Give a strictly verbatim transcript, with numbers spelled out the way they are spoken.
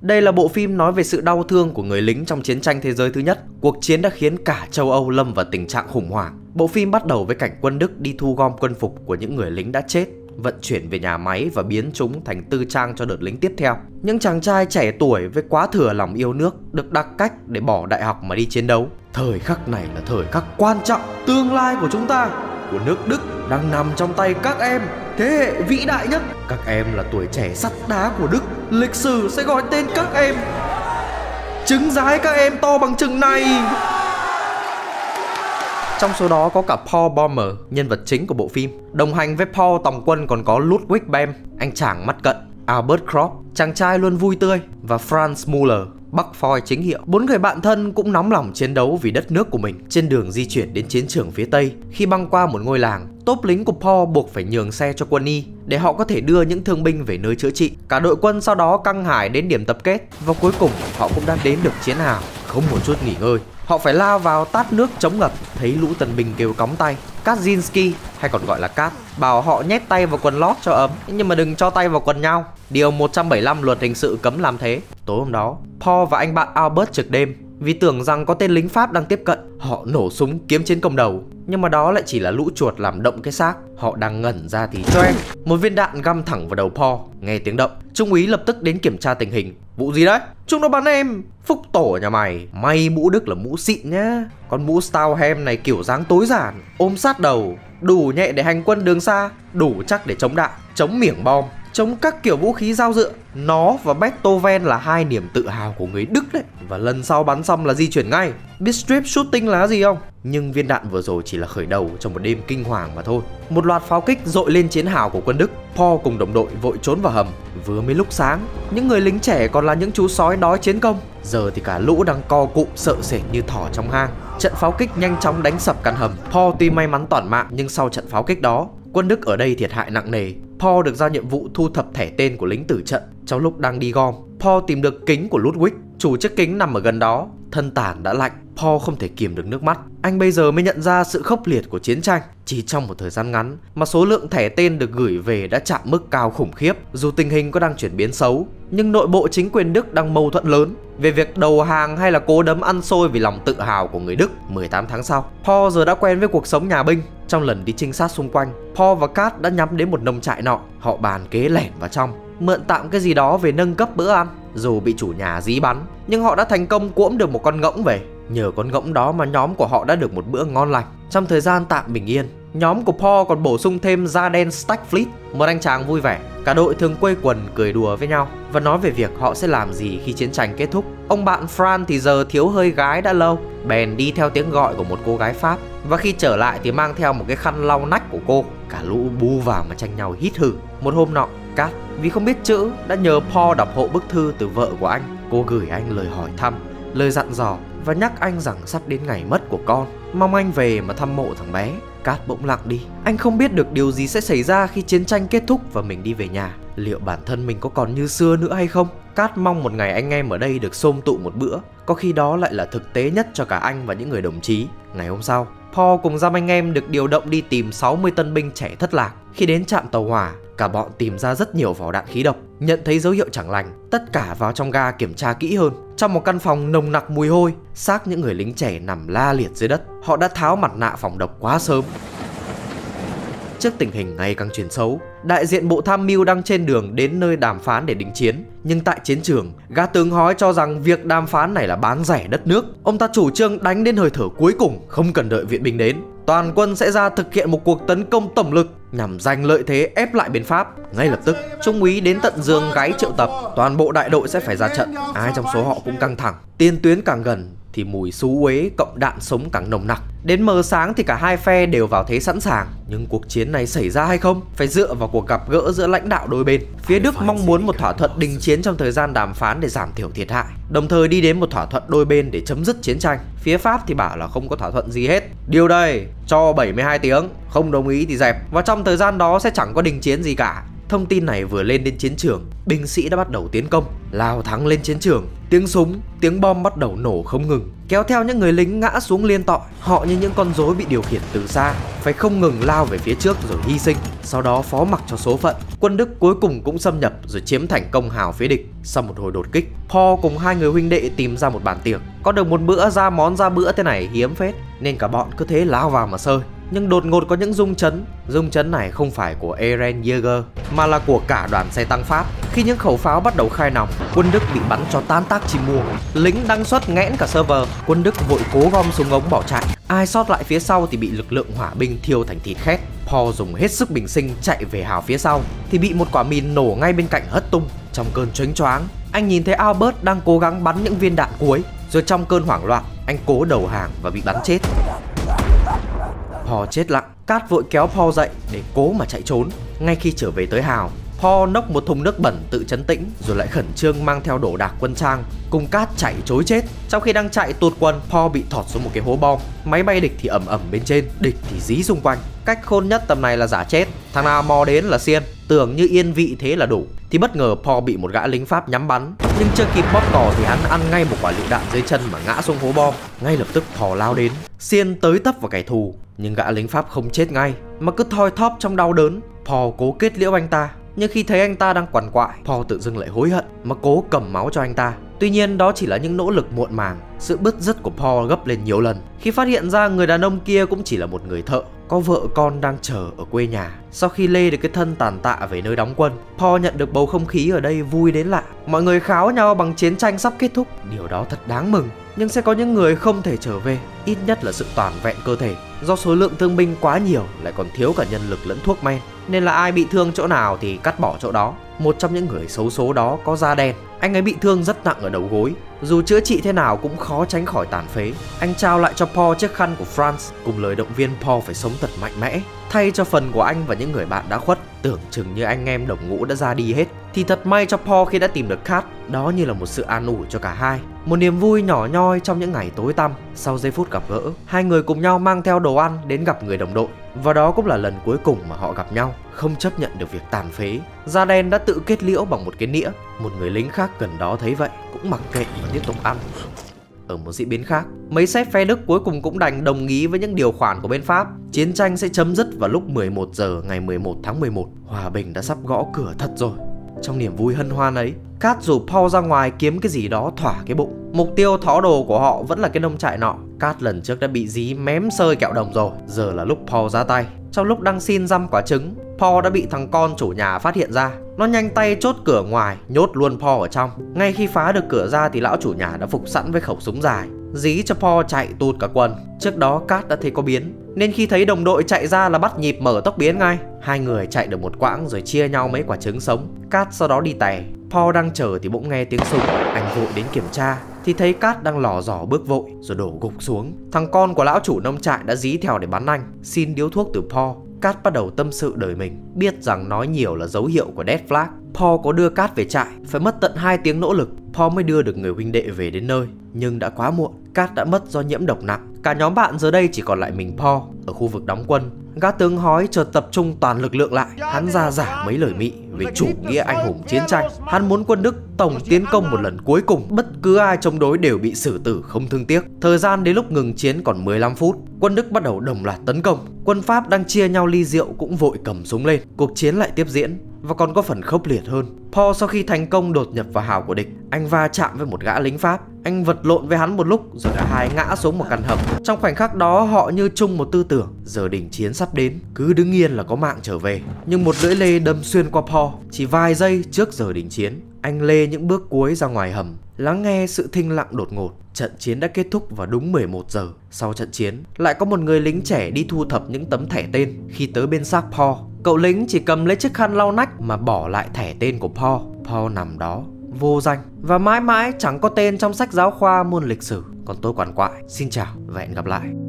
Đây là bộ phim nói về sự đau thương của người lính trong chiến tranh thế giới thứ nhất. Cuộc chiến đã khiến cả châu Âu lâm vào tình trạng khủng hoảng. Bộ phim bắt đầu với cảnh quân Đức đi thu gom quân phục của những người lính đã chết, vận chuyển về nhà máy và biến chúng thành tư trang cho đợt lính tiếp theo. Những chàng trai trẻ tuổi với quá thừa lòng yêu nước được đặt cách để bỏ đại học mà đi chiến đấu. Thời khắc này là thời khắc quan trọng. Tương lai của chúng ta, của nước Đức, đang nằm trong tay các em, thế hệ vĩ đại nhất. Các em là tuổi trẻ sắt đá của Đức. Lịch sử sẽ gọi tên các em. Trứng rái các em to bằng chừng này. Trong số đó có cả Paul Bommer, nhân vật chính của bộ phim. Đồng hành với Paul tòng quân còn có Ludwig Bem, anh chàng mắt cận, Albert Kropp, chàng trai luôn vui tươi, và Franz Muller, Bắc Phoi chính hiệu. Bốn người bạn thân cũng nóng lòng chiến đấu vì đất nước của mình. Trên đường di chuyển đến chiến trường phía Tây, khi băng qua một ngôi làng, tốp lính của Paul buộc phải nhường xe cho quân y để họ có thể đưa những thương binh về nơi chữa trị. Cả đội quân sau đó căng hải đến điểm tập kết, và cuối cùng họ cũng đã đến được chiến hào. Không một chút nghỉ ngơi, họ phải lao vào tát nước chống ngập. Thấy lũ tân binh kêu cóng tay, Kaczynski hay còn gọi là Cát bảo họ nhét tay vào quần lót cho ấm, nhưng mà đừng cho tay vào quần nhau. Điều một trăm bảy mươi lăm luật hình sự cấm làm thế. Tối hôm đó, Paul và anh bạn Albert trực đêm. Vì tưởng rằng có tên lính Pháp đang tiếp cận, họ nổ súng kiếm chiến công đầu. Nhưng mà đó lại chỉ là lũ chuột làm động cái xác. Họ đang ngẩn ra thì choeng, một viên đạn găm thẳng vào đầu Paul. Nghe tiếng động, trung úy lập tức đến kiểm tra tình hình. Vụ gì đấy? Chúng nó bắn em. Phúc tổ nhà mày, may mũ Đức là mũ xịn nhá. Con mũ Stauhem này kiểu dáng tối giản, ôm sát đầu, đủ nhẹ để hành quân đường xa, đủ chắc để chống đạn, chống miệng bom, chống các kiểu vũ khí dao dựa. Nó và Beethoven là hai niềm tự hào của người Đức đấy. Và lần sau bắn xong là di chuyển ngay. Biết strip shooting là gì không? Nhưng viên đạn vừa rồi chỉ là khởi đầu trong một đêm kinh hoàng mà thôi. Một loạt pháo kích dội lên chiến hào của quân Đức. Paul cùng đồng đội vội trốn vào hầm. Vừa mới lúc sáng, những người lính trẻ còn là những chú sói đói chiến công. Giờ thì cả lũ đang co cụm sợ sệt như thỏ trong hang. Trận pháo kích nhanh chóng đánh sập căn hầm. Paul tuy may mắn toàn mạng, nhưng sau trận pháo kích đó, quân Đức ở đây thiệt hại nặng nề. Paul được giao nhiệm vụ thu thập thẻ tên của lính tử trận. Trong lúc đang đi gom, Paul tìm được kính của Ludwig. Chủ chiếc kính nằm ở gần đó. Thân tàn đã lạnh, Paul không thể kiềm được nước mắt. Anh bây giờ mới nhận ra sự khốc liệt của chiến tranh. Chỉ trong một thời gian ngắn mà số lượng thẻ tên được gửi về đã chạm mức cao khủng khiếp. Dù tình hình có đang chuyển biến xấu, nhưng nội bộ chính quyền Đức đang mâu thuẫn lớn về việc đầu hàng hay là cố đấm ăn xôi vì lòng tự hào của người Đức. mười tám tháng sau, Paul giờ đã quen với cuộc sống nhà binh. Trong lần đi trinh sát xung quanh, Paul và Kat đã nhắm đến một nông trại nọ. Họ bàn kế lẻn vào trong, mượn tạm cái gì đó về nâng cấp bữa ăn. Dù bị chủ nhà dí bắn, nhưng họ đã thành công cuỗm được một con ngỗng về. Nhờ con ngỗng đó mà nhóm của họ đã được một bữa ngon lành. Trong thời gian tạm bình yên, nhóm của Paul còn bổ sung thêm Jaden Stackfleet, một anh chàng vui vẻ. Cả đội thường quây quần cười đùa với nhau và nói về việc họ sẽ làm gì khi chiến tranh kết thúc. Ông bạn Fran thì giờ thiếu hơi gái đã lâu, bèn đi theo tiếng gọi của một cô gái Pháp, và khi trở lại thì mang theo một cái khăn lau nách của cô. Cả lũ bu vào mà tranh nhau hít hử. Một hôm nọ, Kat vì không biết chữ đã nhờ Paul đọc hộ bức thư từ vợ của anh. Cô gửi anh lời hỏi thăm, lời dặn dò và nhắc anh rằng sắp đến ngày mất của con, mong anh về mà thăm mộ thằng bé. Kat bỗng lặng đi. Anh không biết được điều gì sẽ xảy ra khi chiến tranh kết thúc và mình đi về nhà. Liệu bản thân mình có còn như xưa nữa hay không? Kat mong một ngày anh em ở đây được xôm tụ một bữa. Có khi đó lại là thực tế nhất cho cả anh và những người đồng chí. Ngày hôm sau, Paul cùng giam anh em được điều động đi tìm sáu mươi tân binh trẻ thất lạc. Khi đến trạm tàu hỏa, cả bọn tìm ra rất nhiều vỏ đạn khí độc. Nhận thấy dấu hiệu chẳng lành, tất cả vào trong ga kiểm tra kỹ hơn. Trong một căn phòng nồng nặc mùi hôi, xác những người lính trẻ nằm la liệt dưới đất. Họ đã tháo mặt nạ phòng độc quá sớm. Trước tình hình ngày càng chuyển xấu, đại diện bộ tham mưu đang trên đường đến nơi đàm phán để đình chiến. Nhưng tại chiến trường, gã tướng hói cho rằng việc đàm phán này là bán rẻ đất nước. Ông ta chủ trương đánh đến hơi thở cuối cùng, không cần đợi viện binh đến. Toàn quân sẽ ra thực hiện một cuộc tấn công tổng lực nhằm giành lợi thế ép lại bên Pháp. Ngay lập tức, trung úy đến tận giường gáy triệu tập. Toàn bộ đại đội sẽ phải ra trận. Ai trong số họ cũng căng thẳng. Tiền tuyến càng gần thì mùi xú uế cộng đạn sống càng nồng nặc. Đến mờ sáng thì cả hai phe đều vào thế sẵn sàng. Nhưng cuộc chiến này xảy ra hay không phải dựa vào cuộc gặp gỡ giữa lãnh đạo đôi bên. Phía Đức mong muốn một thỏa thuận đình chiến trong thời gian đàm phán để giảm thiểu thiệt hại, đồng thời đi đến một thỏa thuận đôi bên để chấm dứt chiến tranh. Phía Pháp thì bảo là không có thỏa thuận gì hết. Điều đây, cho bảy mươi hai tiếng, không đồng ý thì dẹp. Và trong thời gian đó sẽ chẳng có đình chiến gì cả. Thông tin này vừa lên đến chiến trường, binh sĩ đã bắt đầu tiến công, lao thẳng lên chiến trường. Tiếng súng, tiếng bom bắt đầu nổ không ngừng, kéo theo những người lính ngã xuống liên tọi. Họ như những con rối bị điều khiển từ xa, phải không ngừng lao về phía trước rồi hy sinh, sau đó phó mặc cho số phận. Quân Đức cuối cùng cũng xâm nhập rồi chiếm thành công hào phía địch. Sau một hồi đột kích, Paul cùng hai người huynh đệ tìm ra một bàn tiệc. Có được một bữa ra món ra bữa thế này hiếm phết, nên cả bọn cứ thế lao vào mà sơi. Nhưng đột ngột có những rung chấn. Rung chấn này không phải của Eren Yeager mà là của cả đoàn xe tăng Pháp. Khi những khẩu pháo bắt đầu khai nòng, quân Đức bị bắn cho tan tác chim muông. Lính đăng xuất nghẽn cả server. Quân Đức vội cố gom súng ống bỏ chạy. Ai sót lại phía sau thì bị lực lượng hỏa binh thiêu thành thịt khét. Paul dùng hết sức bình sinh chạy về hào phía sau thì bị một quả mìn nổ ngay bên cạnh hất tung. Trong cơn chónh choáng, anh nhìn thấy Albert đang cố gắng bắn những viên đạn cuối, rồi trong cơn hoảng loạn, anh cố đầu hàng và bị bắn chết. Paul chết lặng. Cát vội kéo Paul dậy để cố mà chạy trốn. Ngay khi trở về tới hào, Paul nốc một thùng nước bẩn tự trấn tĩnh, rồi lại khẩn trương mang theo đồ đạc quân trang cùng Cát chạy trối chết. Trong khi đang chạy tụt quần, Paul bị thọt xuống một cái hố bom. Máy bay địch thì ầm ầm bên trên, địch thì dí xung quanh. Cách khôn nhất tầm này là giả chết. Thằng nào mò đến là xiên, tưởng như yên vị thế là đủ. Thì bất ngờ Paul bị một gã lính Pháp nhắm bắn, nhưng chưa kịp bóp cò thì hắn ăn ngay một quả lựu đạn dưới chân mà ngã xuống hố bom. Ngay lập tức Paul lao đến, xiên tới tấp vào kẻ thù, nhưng gã lính Pháp không chết ngay mà cứ thoi thóp trong đau đớn. Paul cố kết liễu anh ta, nhưng khi thấy anh ta đang quằn quại, Paul tự dưng lại hối hận mà cố cầm máu cho anh ta. Tuy nhiên đó chỉ là những nỗ lực muộn màng. Sự bứt rứt của Paul gấp lên nhiều lần khi phát hiện ra người đàn ông kia cũng chỉ là một người thợ, có vợ con đang chờ ở quê nhà. Sau khi lê được cái thân tàn tạ về nơi đóng quân, Paul nhận được bầu không khí ở đây vui đến lạ. Mọi người kháo nhau bằng chiến tranh sắp kết thúc. Điều đó thật đáng mừng. Nhưng sẽ có những người không thể trở về, ít nhất là sự toàn vẹn cơ thể. Do số lượng thương binh quá nhiều, lại còn thiếu cả nhân lực lẫn thuốc men, nên là ai bị thương chỗ nào thì cắt bỏ chỗ đó. Một trong những người xấu số đó có da đen. Anh ấy bị thương rất nặng ở đầu gối, dù chữa trị thế nào cũng khó tránh khỏi tàn phế. Anh trao lại cho Paul chiếc khăn của France cùng lời động viên Paul phải sống thật mạnh mẽ, thay cho phần của anh và những người bạn đã khuất. Tưởng chừng như anh em đồng ngũ đã ra đi hết, thì thật may cho Paul khi đã tìm được Kat. Đó như là một sự an ủi cho cả hai, một niềm vui nhỏ nhoi trong những ngày tối tăm. Sau giây phút gặp gỡ, hai người cùng nhau mang theo đồ ăn đến gặp người đồng đội, và đó cũng là lần cuối cùng mà họ gặp nhau. Không chấp nhận được việc tàn phế, da đen đã tự kết liễu bằng một cái nĩa. Một người lính khác gần đó thấy vậy cũng mặc kệ và tiếp tục ăn. Ở một diễn biến khác, mấy sếp phe Đức cuối cùng cũng đành đồng ý với những điều khoản của bên Pháp. Chiến tranh sẽ chấm dứt vào lúc mười một giờ ngày mười một tháng mười một. Hòa bình đã sắp gõ cửa thật rồi. Trong niềm vui hân hoan ấy, Kat rủ Paul ra ngoài kiếm cái gì đó thỏa cái bụng. Mục tiêu thó đồ của họ vẫn là cái nông trại nọ. Kat lần trước đã bị dí mém sơi kẹo đồng rồi, giờ là lúc Paul ra tay. Trong lúc đang xin dăm quả trứng, Paul đã bị thằng con chủ nhà phát hiện ra. Nó nhanh tay chốt cửa ngoài, nhốt luôn Paul ở trong. Ngay khi phá được cửa ra thì lão chủ nhà đã phục sẵn với khẩu súng dài, dí cho Paul chạy tụt cả quần. Trước đó Kat đã thấy có biến, nên khi thấy đồng đội chạy ra là bắt nhịp mở tốc biến ngay. Hai người chạy được một quãng rồi chia nhau mấy quả trứng sống. Kat sau đó đi tè. Paul đang chờ thì bỗng nghe tiếng súng. Anh vội đến kiểm tra thì thấy Kat đang lò dò bước vội rồi đổ gục xuống. Thằng con của lão chủ nông trại đã dí theo để bắn anh, xin điếu thuốc từ Paul. Kat bắt đầu tâm sự đời mình, biết rằng nói nhiều là dấu hiệu của death flag. Paul có đưa Kat về trại, phải mất tận hai tiếng nỗ lực Paul mới đưa được người huynh đệ về đến nơi. Nhưng đã quá muộn, Kat đã mất do nhiễm độc nặng. Cả nhóm bạn giờ đây chỉ còn lại mình Paul. Ở khu vực đóng quân, gã tướng hói chợt tập trung toàn lực lượng lại. Hắn ra giả mấy lời mị về chủ nghĩa anh hùng chiến tranh. Hắn muốn quân Đức tổng tiến công một lần cuối cùng, bất cứ ai chống đối đều bị xử tử không thương tiếc. Thời gian đến lúc ngừng chiến còn mười lăm phút, quân Đức bắt đầu đồng loạt tấn công. Quân Pháp đang chia nhau ly rượu cũng vội cầm súng lên. Cuộc chiến lại tiếp diễn và còn có phần khốc liệt hơn. Paul sau khi thành công đột nhập vào hào của địch, anh va chạm với một gã lính Pháp. Anh vật lộn với hắn một lúc rồi cả hai ngã xuống một căn hầm. Trong khoảnh khắc đó họ như chung một tư tưởng, giờ đình chiến sắp đến, cứ đứng yên là có mạng trở về. Nhưng một lưỡi lê đâm xuyên qua Paul chỉ vài giây trước giờ đình chiến. Anh lê những bước cuối ra ngoài hầm, lắng nghe sự thinh lặng đột ngột. Trận chiến đã kết thúc vào đúng mười một giờ. Sau trận chiến, lại có một người lính trẻ đi thu thập những tấm thẻ tên. Khi tới bên xác Paul, cậu lính chỉ cầm lấy chiếc khăn lau nách mà bỏ lại thẻ tên của Paul. Paul nằm đó vô danh và mãi mãi chẳng có tên trong sách giáo khoa môn lịch sử. Còn tôi quằn quại. Xin chào và hẹn gặp lại.